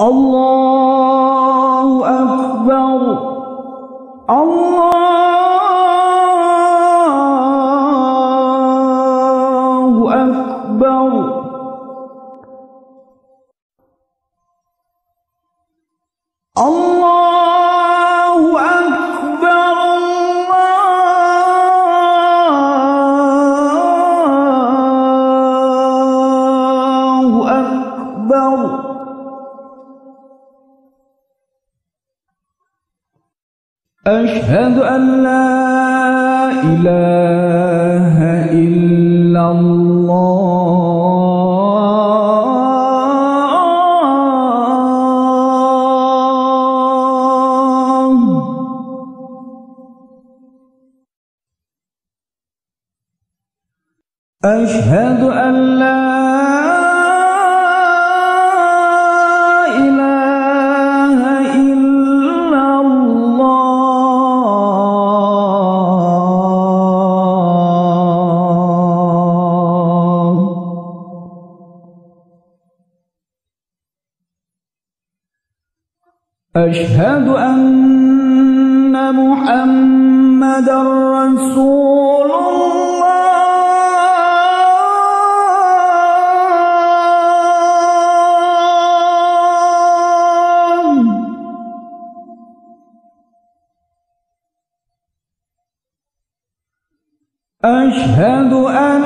الله أكبر. الله أكبر. الله أكبر. الله أكبر. أشهد أن لا إله إلا الله. أشهد أن لا أشهد أن محمدًا رسول الله. أشهد أن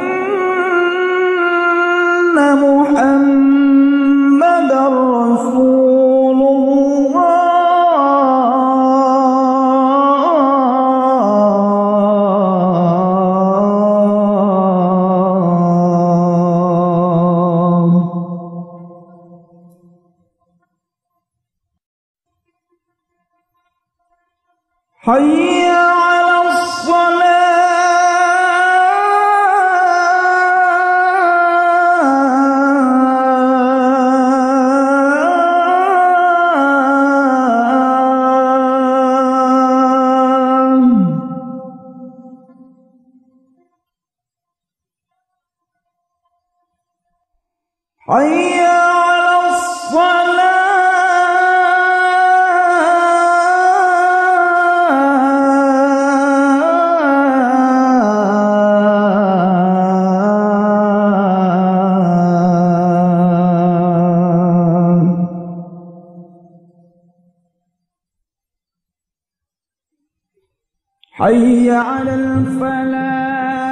محمدًا رسول حي على الصلاة. حي على الصلاة. حي على الفلاح.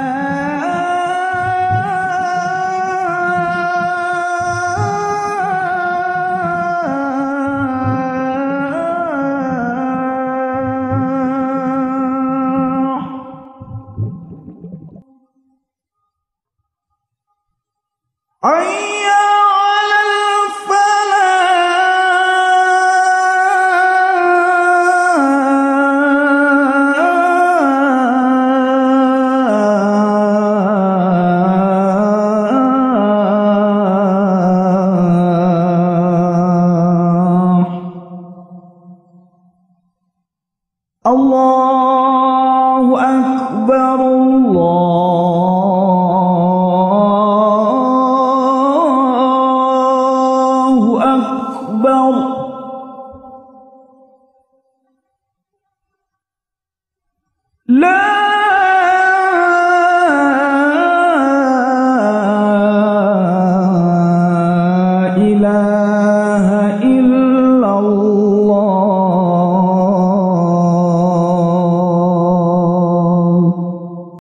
حي على الفلاح. الله أكبر. الله أكبر. لا إله